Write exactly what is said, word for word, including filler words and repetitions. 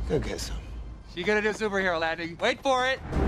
Go get some. She gonna do superhero landing. Wait for it.